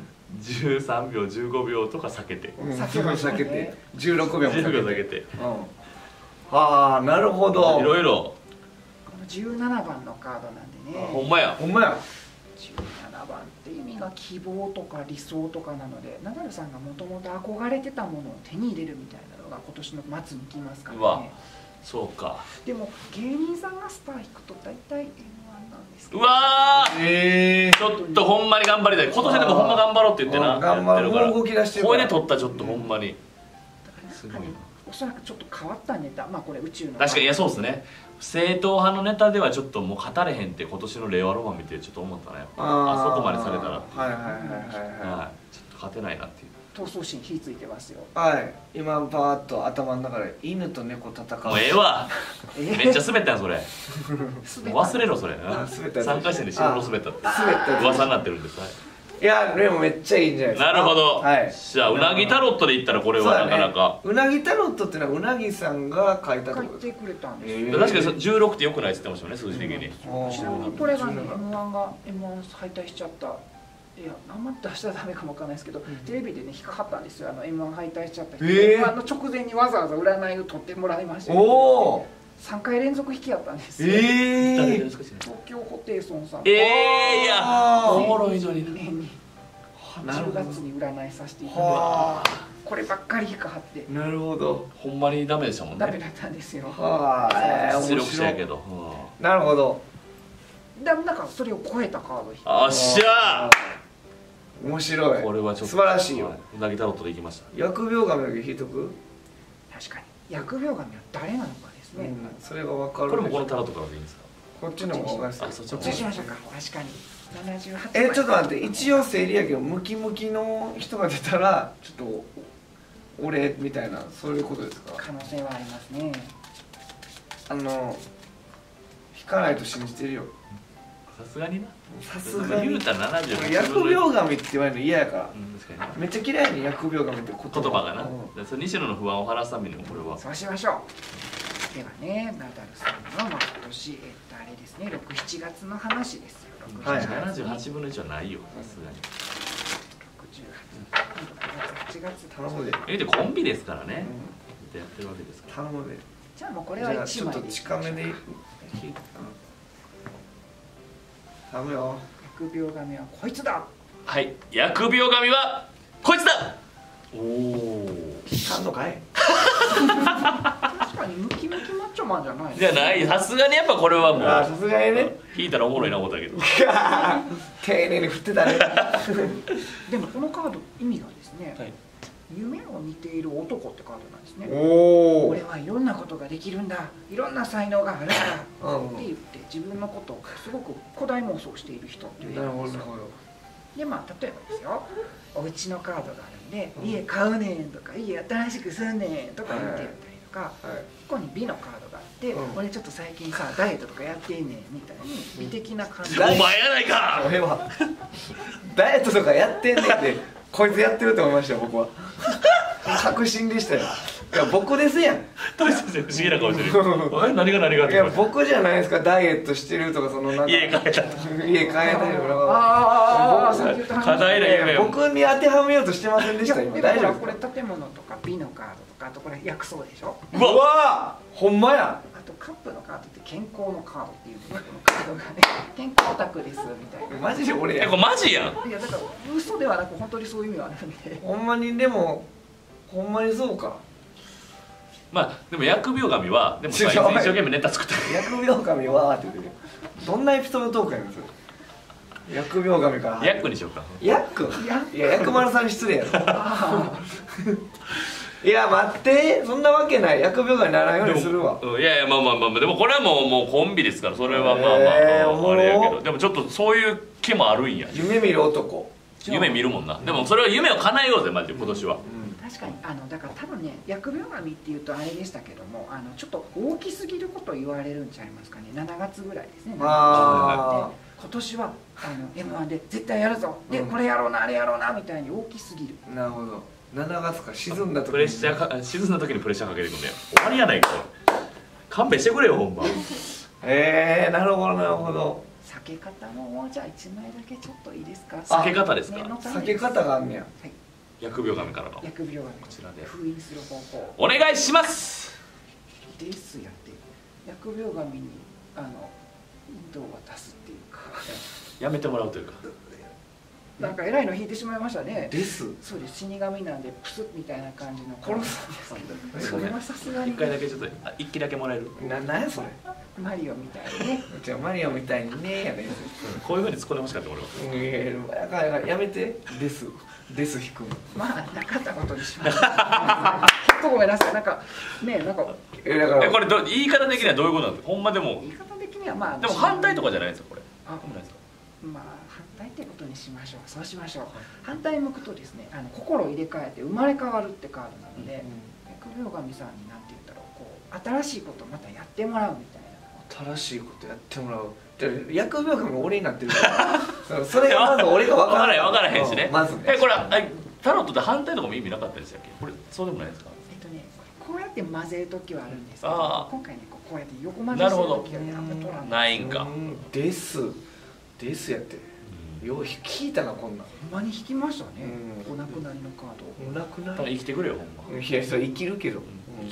13秒15秒とか避けて。 避けて。16秒も避けて。 ああなるほど。 いろいろ。 この17番のカードなんでね。 ほんまや。 ほんまや。 17番って意味が希望とか理想とかなので、ナダルさんがもともと憧れてたものを手に入れるみたいなのが今年の末に来ますからね。 そうか。 でも芸人さんがスター引くと大体 M1 なんですけど。 うわー、ちょっとほんまに頑張りたい。今年でもほんま頑張ろうって言ってな。 頑張るから。動き出してるから。 声で取ったちょっとほんまに。 すごいな。おそらくちょっと変わったネタ、まあこれ宇宙の確かに。いやそうですね。正統派のネタではちょっともう語れへんって今年の令和ロマン見てちょっと思ったね。あそこまでされたらちょっと勝てないなっていう。 闘争心火ついてますよ。 はい今パーッと頭の中で犬と猫戦う。 もうええわ。めっちゃ滑ったんそれ。忘れろそれ。3回戦で白黒滑ったって噂になってるんです。 いやでもめっちゃいいんじゃないですか。 なるほど。じゃあうなぎタロットで言ったらこれはなかなか。 うなぎタロットってのはうなぎさんが書いたってことですか。書いてくれたんです。 確かに16ってよくないって言ってましたよね数字的に。 ちなみにこれがね M1 敗退しちゃった。いやあんま出したらダメかもわかんないですけど、テレビでね引っかかったんですよ。M1 敗退しちゃった人。M1 の直前にわざわざ占いを取ってもらいました。 おお。 3回連続引きやったんですよ。東京ホテイソンさん。 いやおもろいのに年に10月に占いさせていただいて、こればっかり引かはって。 なるほど。 ほんまにダメでしたもんね。 ダメだったんですよ。 実力者やけど。 なるほど。 だからそれを超えたカード引いて。 あっしゃー。面白い。 これはちょっと素晴らしいよ。 うなぎタロットでいきました。 疫病神だけ引いとく。 確かに。疫病神は誰なのかですね。 それが分かる。 これもこのタロットからでいいんですか。 こっちの方がいい。 そっちしましょうか。確かに。 ちょっと待って、一応生理やけどムキムキの人が出たらちょっと俺みたいな、そういうことですか。 可能性はありますね。 引かないと信じてるよ。 さすがにな。 さすがに言うたら70。 疫病神って言われるの嫌やから。めっちゃ嫌いに疫病神って言葉がな。それ西野の不安を晴らすためにもこれは。 そうしましょう。ではね、ナダルさんの今年あれですね、6、7月の話ですよ。 78分の1はないよ、さすがに。 6、8月。 頼むで。 言うてコンビですからね。やってるわけですから。 頼むで。 じゃあもうこれは1枚で。 ちょっと近めで。頼むよ。 疫病神はこいつだ。 はい、疫病神はこいつだ。おお。 引かんのかい。 確かにムキムキマッチョマンじゃない。 じゃない、さすがにやっぱこれはもう。 さすがにね。 引いたらおもろいな思ったけど。 丁寧に振ってたね。 でもこのカード意味がですね。夢を見ている男ってカードなんですね。俺はいろんなことができるんだ、いろんな才能があるからって言って自分のことをすごく古代妄想している人っていう意味ですよ。で例えばですよ、お家のカードがあるんで、家買うねんとか家新しくすんねんとか言ってやったりとか、ここに美のカードがあって、俺ちょっと最近さダイエットとかやってんねんみたいに美的な感じ。 お前やないか。 俺はダイエットとかやってんねんってこいつやってると思いましたよ、僕は。確信でしたよ。いや僕ですやん。 トリ先生不思議な顔してる。何がいや僕じゃないですか、ダイエットしてるとか、そのなんか家変えたりとか課題な夢を僕に当てはめようとしてませんでした。今大丈夫。 これ建物とか美のカードとか、あとこれ薬草でしょ。 うわほんまや。 あとカップのカードって健康のカードっていうね、このカードがね、健康オタクですみたいな。 マジで俺や。 これマジやん。 いやだから嘘ではなく本当にそういう意味はあるんで。 ほんまに。でもほんまにそうか。 まあでも疫病神はでも一生懸命ネタ作って疫病神はって言ってる。どんなエピソードトークやねんそれ。疫病神からヤックにしようか。 ヤック。いや薬丸さんに失礼やろ。いや待って、そんなわけない。疫病神にならんようにするわ。 いやいやまあでもこれはもうコンビですから、それはまああれやけど、でもちょっとそういう気もあるんや。 夢見る男。 夢見るもんな。でもそれは夢を叶えようぜマジで今年は。 確かにだから多分ね、疫病神っていうとあれでしたけども、ちょっと大きすぎること言われるんちゃいますかね。7月ぐらいですね。今年はM1 で絶対やるぞ、でこれやろうなあれやろうなみたいに大きすぎる。 なるほど。7月か沈んだ時にプレッシャー沈んだ時にプレッシャーかけてくんだよ。終わりやないか。勘弁してくれよほんま。 なるほどなるほど。 避け方もじゃあ1枚だけちょっといいですか。 避け方ですか。 避け方があんねや。 疫病神からの疫病神こちらで封印する方法お願いしますですやって、疫病神に引導を渡すっていうかやめてもらうというか、 なんか偉いの引いてしまいましたね。 です。 そうです。死神なんでプスッみたいな感じの殺すんですけど、それはさすがに一回だけちょっと一気だけもらえる。 なんやそれ。 マリオみたいにね。 じゃあマリオみたいにねやね。 こういう風に突っ込んでほしかった俺は。 やめて。です引く。 まあなかったことにします。ごめんなさい。なんかね、なんかこれ言い方的にはどういうことなんですか。ほんまでも言い方的にはまあでも反対とかじゃないですよこれ。 あ、そうなんですか。まあ反対ってことにしましょう。そうしましょう。反対向くとですね、心を入れ替えて生まれ変わるってカードなので、疫病神さんになんて言ったらこう新しいことをまたやってもらうみたいな。 新しいことやってもらう。疫病神が俺になってるからそれがまず俺が分からへんしね。 まずこれタロットって反対とかも意味なかったでしたっけ。これそうでもないですか。 こうやって混ぜる時はあるんですけど、今回ねこうやって横混ぜなるほどする時は取らないんか。 ですやってよう聞いたなこんなん。 ほんまに引きましたね。お亡くなりのカード。 お亡くなり。 生きてくれよほんま。 いやそれ生きるけど生きろ。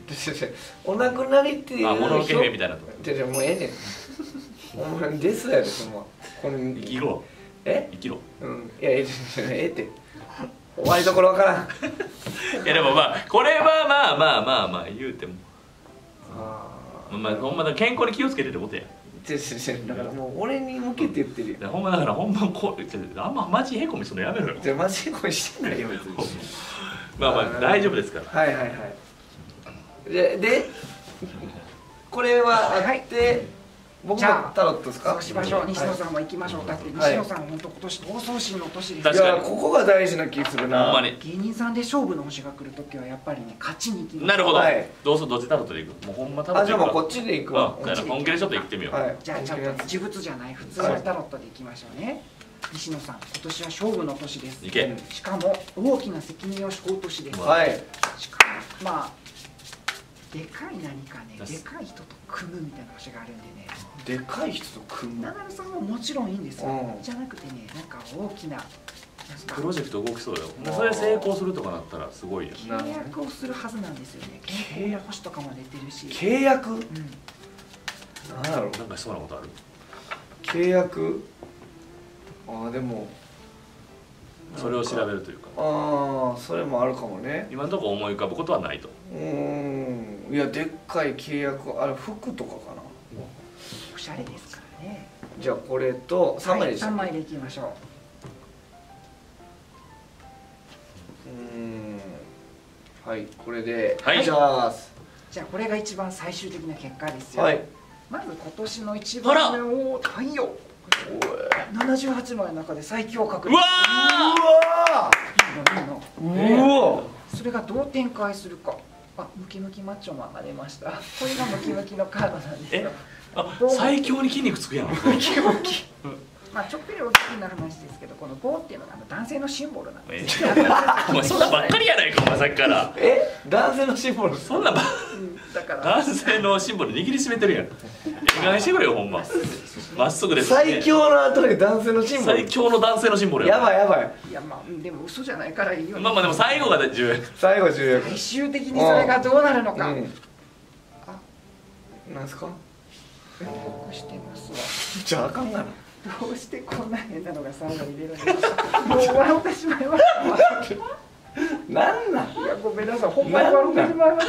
お亡くなりっていうもののけ姫みたいなと。 もうええねん。お前ですやで、そのこの生きろ。 生きろ。 いやええって終わりどころわからん。 いやでもまあこれはまあ言うてもまあほんまだ健康に気をつけてってことや。 だからもう俺に向けて言ってるよ。 ほんまだからほんまこうあんまマジへこみするのやめろよ。 じゃマジへこみしてないよ別に。 まあ大丈夫ですから。 はいはいはい。でこれはあって。僕もタロットですか？ そうしましょう。西野さんも行きましょう。だって西野さん本当今年闘争心の年です。 いやここが大事な気するな。 芸人さんで勝負の星が来るときはやっぱりね勝ちに行きます。 なるほど。どっちタロットで行く？もうほんまタロット。 じゃあもうこっちで行くわ。 本気でちょっと行ってみよう。 じゃあちょっと実物じゃない普通のタロットで行きましょうね。西野さん今年は勝負の年です。 行け。 しかも大きな責任を背負う年です。 はい。 しかもまあでかい何かね、でかい人と組むみたいな星があるんでね。 でかい人と組む。 長野さんももちろんいいんですよ。じゃなくてね、なんか大きなプロジェクト動きそうよ。それ成功するとかなったらすごいよ。 契約をするはずなんですよね。契約星とかも出てるし。 契約？なんだろう。 なんかそうなことある？ 契約。でも。 それを調べるというか。 それもあるかもね。 今のところ思い浮かぶことはないと。 いやでっかい契約あれ服とかかな。 おしゃれですからね。 じゃあこれと3枚でしたっけ？ 3枚でいきましょう。はいこれで。 はい。 じゃあこれが一番最終的な結果ですよ。まず今年の一番目を太陽。78枚の中で最強確率。うわそれがどう展開するか。ムキムキマッチョマンが出ました。これがムキムキのカードなんですよ。 最強に筋肉つくやん。ムキムキ。 まあちょっぴりお聞きになる話ですけど、この棒っていうのが男性のシンボルなんです。 お前そんなばっかりやないかお前さっきから。 男性のシンボル。 そんな男性のシンボル握りしめてるやん。意外してくれよほんま。まっすぐです。 最強の後に男性のシンボル。 最強の男性のシンボルや。 やばいやばい。 いやまあでも嘘じゃないからいいよ。 まあでも最後が重要。 最後重要。 最終的にそれがどうなるのか。 なんすか？ 僕してますわ。 じゃああかんがな。 どうしてこんな変なのが最後に出るんですか。もう笑ってしまいました。 なんなん？ いやごめんなさい。ほんまに笑ってしまいました。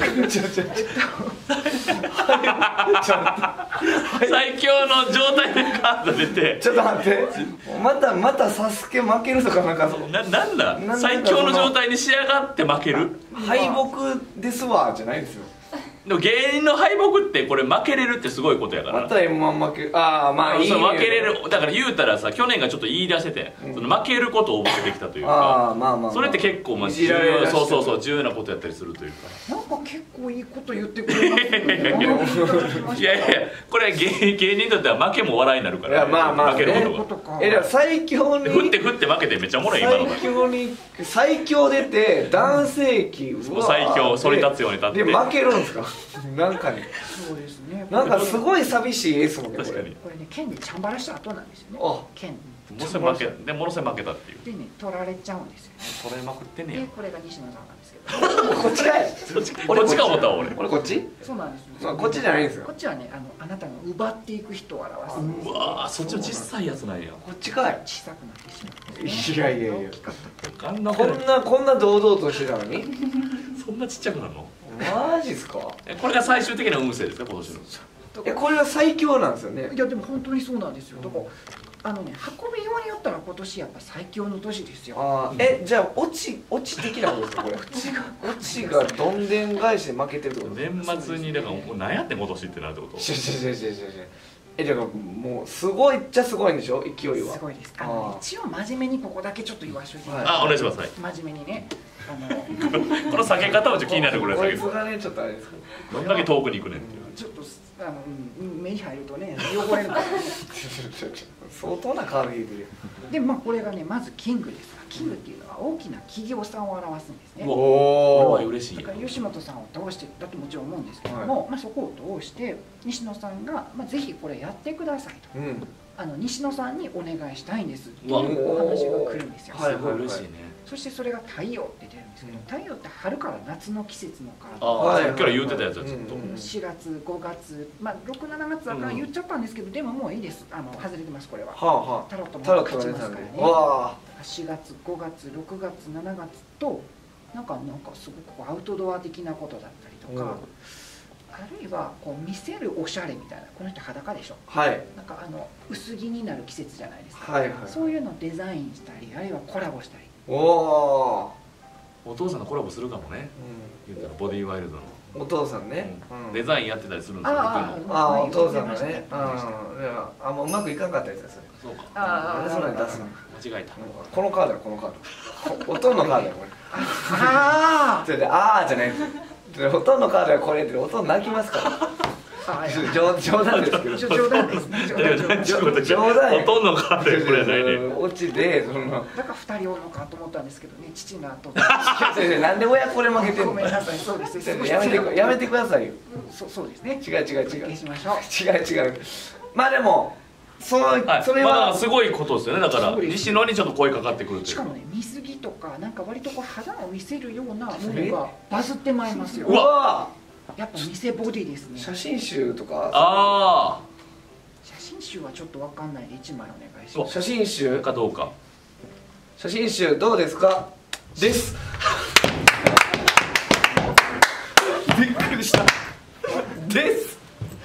最強の状態でカード出て。 ちょっと待って。またサスケ負けるとかなんかなんだ。最強の状態に仕上がって負ける。 敗北ですわじゃないですよ。 でも芸人の敗北ってこれ負けれるってすごいことやから。 また M1 負けまあいいね。 負けれるだから言うたらさ去年がちょっと言い出してて、その負けることを覚えてきたというか、それって結構重要なことやったりするというか。 なんか結構いいこと言ってくれますね。 いやこれ芸人にとっては負けも笑いになるから。負けることが。 最強に振って負けてめっちゃおもろい今の。 最強出て男性器最強反り立つように立ってで負けるんですか。なんかね。 そうですね。 なんかすごい寂しいですもんね。 これね剣にチャンバラした後なんですよね。剣。 もろせ負けたっていう。 でね取られちゃうんですよね。 取られまくってんねや。 でこれが西野さんなんですけど。 こっちかい。 こっちか思ったわ俺。 こっち？ そうなんです。 こっちじゃないんですよ。 こっちはねあなたが奪っていく人を表す。 うわそっちの小さいやつなんや。 こっちかい。 小さくなってしまう。 いやこんな堂々としてたのに。 そんなちっちゃくなるの？ マジっすか？ これが最終的な運勢ですか今年の？ これは最強なんですよね。 いやでも本当にそうなんですよ。だから運びようによったら今年やっぱ最強の年ですよ。 じゃあ落ち的なことですかこれ。落ちがどんでん返しで負けてるってこと？ 年末にだからもう何やって今年ってなるってこと？ だからもうすごいっちゃすごいんでしょ勢いは。 すごいです。一応真面目にここだけちょっと言わしといて。お願いします。 真面目にね。 この下げ方はちょっと気になるぐらいこいつがねちょっとあれですか。 どんだけ遠くに行くねんっていう。 ちょっと目に入るとね汚れるからね。 相当なカード引いてる。 でこれがねまずキングですが、キングっていうのは大きな企業さんを表すんですね。 おお嬉しい。 だから吉本さんを通してだともちろん思うんですけども、そこを通して西野さんがぜひこれやってくださいと。西野さんにお願いしたいんですっていうお話が来るんですよ。 すごい嬉しいね。 そしてそれが太陽って出るんですけど、太陽って春から夏の季節のカード。 ああ、さっきから言うてたやつやずっと。 4月5月、まあ6、7月は言っちゃったんですけど、でももういいです。外れてますこれは。タロットも勝ちますからね。4月5月6月7月となんかすごくアウトドア的なことだったりとか。あるいはこう見せるおしゃれみたいな、この人裸でしょ、はい、なんか薄着になる季節じゃないですか、はいはい、そういうのをデザインしたり、あるいはコラボしたり。 お父さんのコラボするかもね、言うたらボディワイルドのお父さんね、 デザインやってたりするんですよ。 お父さんがね、もううまくいかんかったやつです。そうか、それ出すの間違えた。 このカードや、このカード、おとんのカードやこれ。ああじゃない、ほとんどカードはこれってほとんど泣きますから。冗談ですけど。 冗談ですね。 冗談。 ほとんどカードはこれないね。 オチでその。 なんか2人おるのかと思ったんですけどね、父の後。 なんで親これ負けてんの。 ごめんなさい、そうです。 やめてくださいよ。 そうですね。 違う。 違う。 まあでも。それはすごいことですよね。だから西野にちょっと声かかってくる。 しかもね、水着とかなんか割とこう肌を見せるようなものがバズってまいりますよ。 うわ、 やっぱ見せボディですね。 写真集とか。 ああ、 写真集はちょっとわかんないで1枚お願いします。 写真集かどうか。 写真集どうですか。です。びっくりした。です。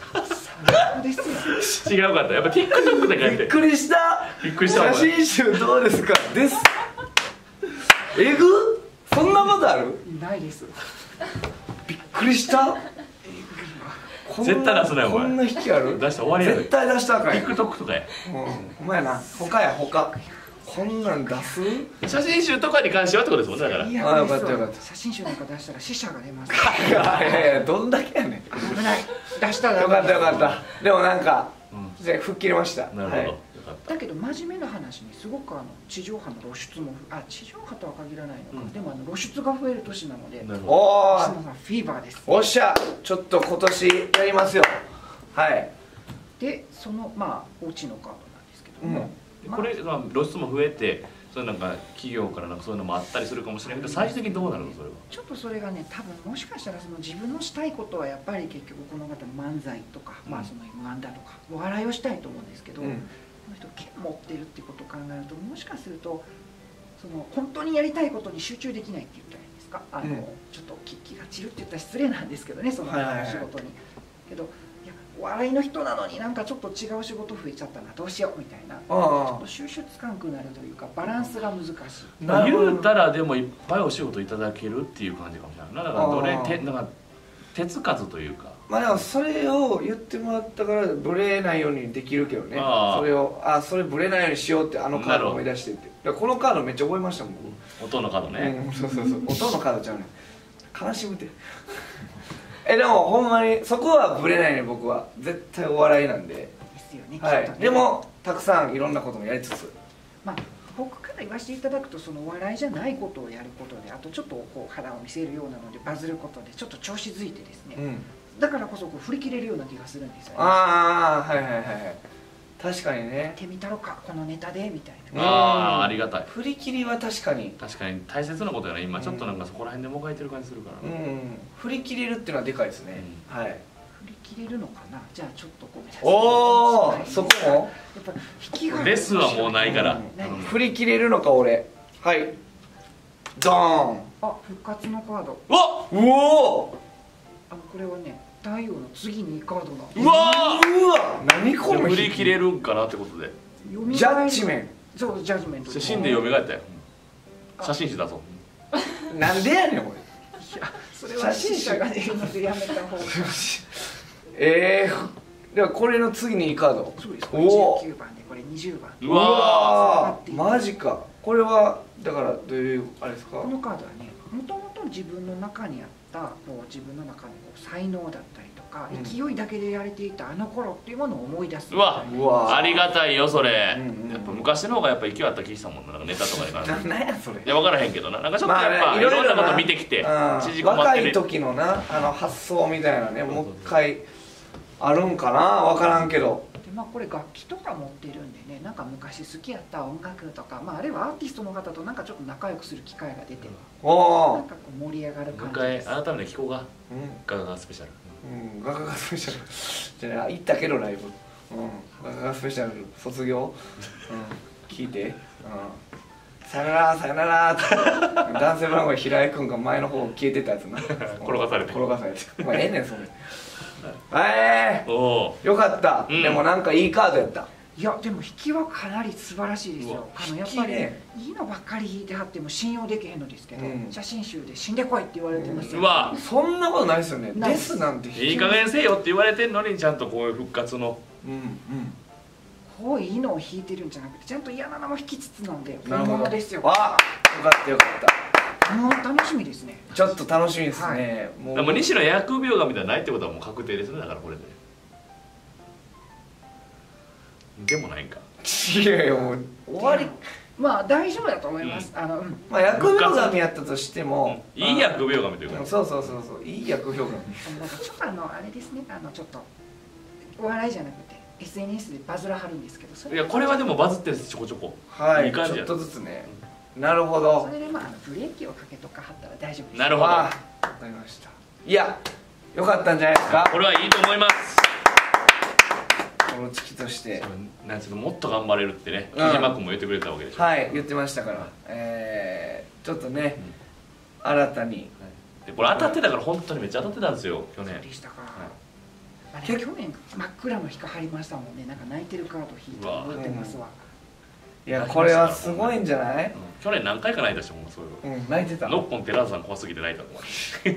違うかった。やっぱ TikTok で書いて。 びっくりした。写真集どうですか。です。えぐ？そんなことある？ ないです。 びっくりした。 絶対出すなよお前。 こんな引きある？ 出したら終わりやで。 絶対出したらあかん。 TikTok とかや。 お前な。他。こんなん出す？ 写真集とかに関してはってことですもんね。だから。 いや、よかった。 写真集なんか出したら死者が出ます。 いやどんだけやねん。 危ない。出したら。 よかった。でもなんか吹っ切れました。 なるほど。 だけど真面目な話にすごく地上波の露出も地上波とは限らないのか、でも露出が増える年なので、 おお、 西野さんフィーバーです。 おっしゃ、ちょっと今年やりますよ。はい。 でそのお家のカードなんですけども、 これ露出も増えて、それなんか企業からなんかそういうのもあったりするかもしれないけど、最終的にどうなるのそれは。 ちょっとそれがね、多分もしかしたらその自分のしたいことはやっぱり結局この方の漫才とか、その M−1 だとかお笑いをしたいと思うんですけど、この人剣持ってるってことを考えると、もしかするとその本当にやりたいことに集中できないって言ったらいいんですか、ちょっと気が散るって言ったら失礼なんですけどね、その仕事に。けどお笑いの人なのになんかちょっと違う仕事増えちゃったな、どうしようみたいな、ちょっと収集つかんくなるというか、バランスが難しい。 言うたらでもいっぱいお仕事いただけるっていう感じかもしれない。だからなんか手つかずというか。 まあでもそれを言ってもらったからブレないようにできるけどね。それをそれブレないようにしようってカード思い出してって。このカードめっちゃ覚えましたもん。 音のカードね。 そう。音のカードちゃうね。悲しむて。でもほんまにそこはブレないね。僕は絶対お笑いなんで。 ですよね。 はい。でもたくさんいろんなこともやりつつ。 僕から言わせていただくと、その笑いじゃないことをやることで、あとちょっとこう肌を見せるようなのでバズることでちょっと調子づいてですね、だからこそこう振り切れるような気がするんですよね。 確かにね。 やってみたろかこのネタでみたいな。 ありがたい。 振り切りは確かに大切なことやな。今ちょっとなんかそこら辺でもがいてる感じするから。 振り切れるっていうのはでかいですね。はい。 振り切れるのかな。じゃあちょっとごめんなさい。 おお、そこもやっぱ引きがレスはもうないから。 振り切れるのか俺。はい。ドーン。 復活のカード。 うお。 これはね、太陽の次にカードなんです。 うわ何これ。 振り切れるんかなってことで。 ジャッジメント。 そう、ジャッジメント。 死んで蘇ったよ。写真集だぞ。 なんでやねん俺。 それは死者が出るのでやめた方が。 ではこれの次にいいカード。 そうです。19番でこれ20番。 うわマジか。これはだからどういうあれですか。 このカードはね、もともと自分の中にあったこう自分の中の才能だったりとか、勢いだけでやれていたあの頃っていうものを思い出す。 うわありがたいよそれ。やっぱ昔の方がやっぱ勢いあった気したもんな。なんかネタとかでから。 なんやそれ。 いや分からへんけどな。なんかちょっとやっぱいろんなこと見てきて若い時のな発想みたいなね、もう一回あるんかな、分からんけど。 でまあこれ楽器とか持ってるんでね、なんか昔好きやった音楽とか、まああるいはアーティストの方となんかちょっと仲良くする機会が出て、なんかこう盛り上がる感じです。 改めて聞こうが、ガガガスペシャル。 ガガガスペシャルじゃあ行ったけどライブ、ガガガスペシャル卒業、聞いて、さよならさよならって男性ブランコ平井君が前の方消えてたやつな、転がされてまあええねんそれ。よかった、でもなんかいいカードやった。 いやでも引きはかなり素晴らしいですよ。やっぱりいいのばっかり引いてはっても信用できへんのですけど、写真集で死んでこいって言われてますよ。 うわ、 そんなことないですよね。ですなんていい加減せよって言われてんのに、ちゃんとこういう復活のこういいのを引いてるんじゃなくて、ちゃんと嫌なのも引きつつなんで本物ですよ。 あ、よかったよかった。 もう楽しみですね。 ちょっと楽しみですね。 もう西野疫病神ではないってことはもう確定ですね。だからこれででもないんか。 いやいやもう終わり。 まあ大丈夫だと思います。 まあ疫病神やったとしてもいい疫病神というか、 そうそうそうそう、いい疫病神。 なんかちょっとあれですね、ちょっとお笑いじゃなくて SNS でバズらはるんですけど、 いやこれはでもバズってるんです、ちょこちょこ。 はい、ちょっとずつね。なるほど。 それでまあブレーキをかけとかはったら大丈夫です。 なるほど。 わかりました。いや、よかったんじゃないですか。 これはいいと思います。 このチキとしてなんつうの、もっと頑張れるってね、木島君も言ってくれたわけでしょ。 はい、言ってましたから、ちょっとね、新たにでこれ当たってたから、本当にめっちゃ当たってたんですよ、去年。 でしたか。去年真っ暗の日が入りましたもんね。なんか泣いてるカード引いて覚えてますわ。 いや、これはすごいんじゃない？ 去年何回か泣いたし、もうそういうの。泣いてた。 ノッポン寺田さん怖すぎて泣いたと思う。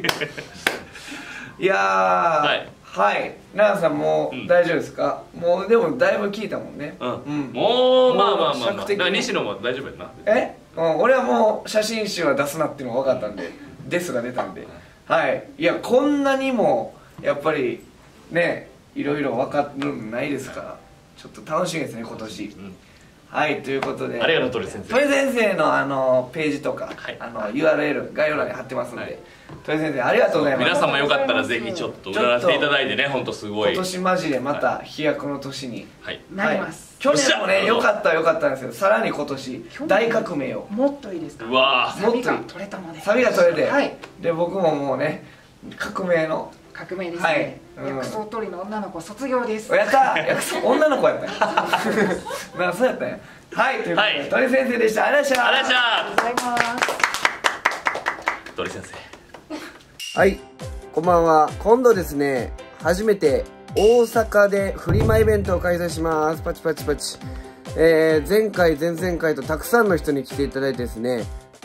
いやー、はい、奈良さんも大丈夫ですか？もうでもだいぶ聞いたもんね。 もうまあまあまあまあ、西野も大丈夫やな。 俺はもう写真集は出すなっていうのが分かったんで、ですが出たんで、はい。いや、こんなにもやっぱりね、いろいろ分かるのないですから、ちょっと楽しみですね、今年。はい、ということで、 ありがとう鳥先生。 鳥先生のページとか、URL 概要欄に貼ってますので、鳥先生ありがとうございます。 皆さんもよかったらぜひちょっと占っていただいてね、本当すごい。 今年マジでまた飛躍の年になります。 去年もね、よかったんですけど、さらに今年大革命を。 もっといいですか？ うわサビが取れたので。 サビが取れて、で僕ももうね、革命ですね。薬草取りの女の子卒業です。 やった。薬草女の子やったんや。そうやったんや。はい、ということで鳥先生でした。ありがとうございました。 ありがとうございます。 鳥先生。はい、こんばんは。今度ですね、初めて大阪でフリマイベントを開催します。パチパチパチ。前回前々回とたくさんの人に来ていただいてですね、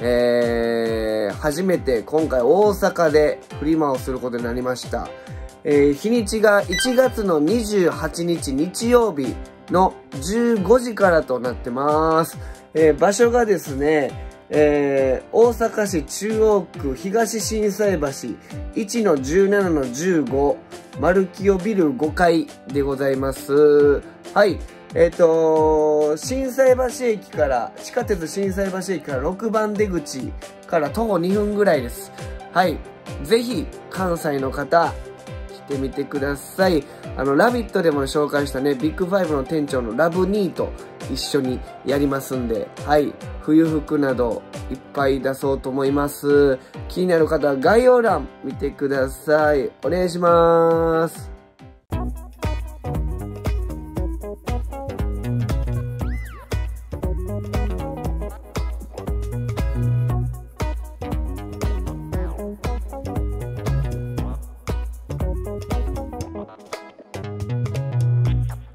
初めて今回大阪でフリマをすることになりました。日にちが1月の28日日曜日の15時からとなってます。場所がですね、大阪市中央区東心斎橋 1-17-15 丸清ビル5階でございます。はい。心斎橋駅から、地下鉄心斎橋駅から6番出口から徒歩2分ぐらいです。はい。ぜひ、関西の方、来てみてください。ラビットでも紹介したね、ビッグファイブの店長のラブニーと一緒にやりますんで、はい。冬服などいっぱい出そうと思います。気になる方は概要欄見てください。お願いします。